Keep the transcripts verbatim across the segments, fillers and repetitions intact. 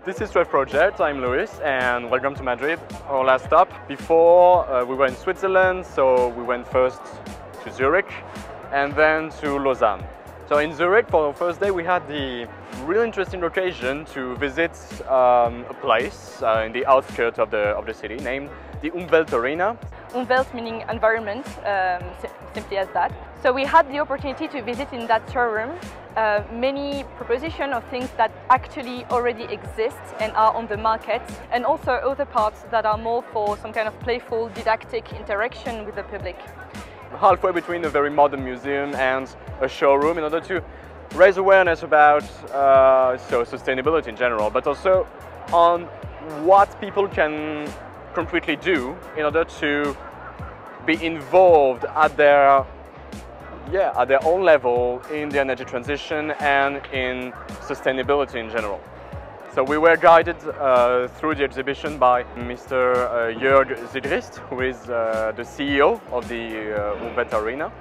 This is TREVE project. I'm Luis and welcome to Madrid, our last stop. Before uh, we were in Switzerland, so we went first to Zurich and then to Lausanne. So in Zurich, for the first day, we had the really interesting occasion to visit um, a place uh, in the outskirts of the, of the city named the Umwelt Arena. Umwelt meaning environment, um, simply as that. So we had the opportunity to visit in that showroom uh, many propositions of things that actually already exist and are on the market, and also other parts that are more for some kind of playful, didactic interaction with the public. Halfway between a very modern museum and a showroom in order to raise awareness about uh, so sustainability in general, but also on what people can concretely do in order to be involved at their yeah at their own level in the energy transition and in sustainability in general. So we were guided uh, through the exhibition by Mister Uh, Jörg Sigrist, who is uh, the C E O of the uh, Umwelt Arena.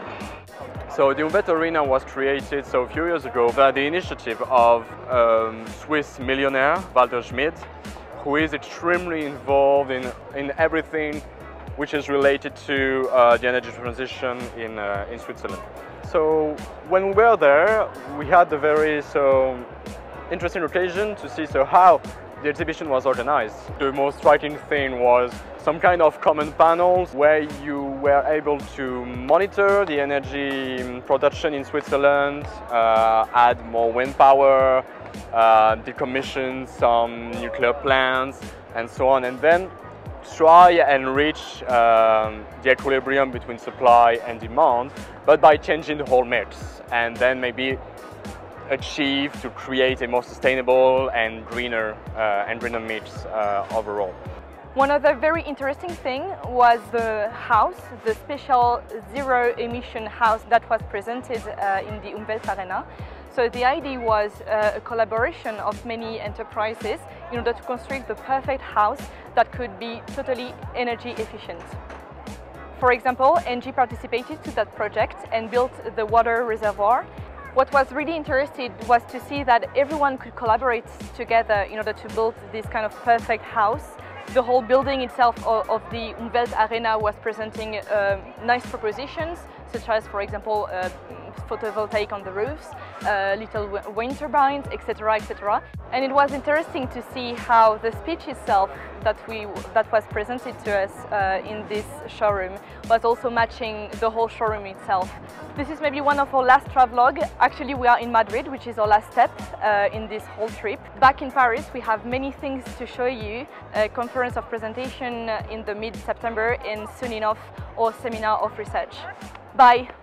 So the Umwelt Arena was created so a few years ago by the initiative of um, Swiss millionaire Walter Schmid, who is extremely involved in, in everything which is related to uh, the energy transition in, uh, in Switzerland. So when we were there, we had a very so interesting occasion to see so how the exhibition was organized. The most striking thing was some kind of common panels where you were able to monitor the energy production in Switzerland, uh, add more wind power, uh, decommission some nuclear plants and so on, and then try and reach um, the equilibrium between supply and demand, but by changing the whole mix, and then maybe achieve to create a more sustainable and greener uh, and greener mix uh, overall. One other very interesting thing was the house, the special zero emission house that was presented uh, in the Umwelt Arena. So the idea was uh, a collaboration of many enterprises in order to construct the perfect house that could be totally energy efficient. For example, N G participated to that project and built the water reservoir. What was really interesting was to see that everyone could collaborate together in order to build this kind of perfect house. The whole building itself of, of the Umwelt Arena was presenting uh, nice propositions, such as, for example, uh, photovoltaic on the roofs, uh, little wind turbines, et cetera, et cetera. And it was interesting to see how the speech itself that we that was presented to us uh, in this showroom was also matching the whole showroom itself. This is maybe one of our last travelogue. Actually, we are in Madrid, which is our last step uh, in this whole trip. Back in Paris, we have many things to show you. A conference of presentation in the mid-September, and soon enough, our seminar of research. Bye.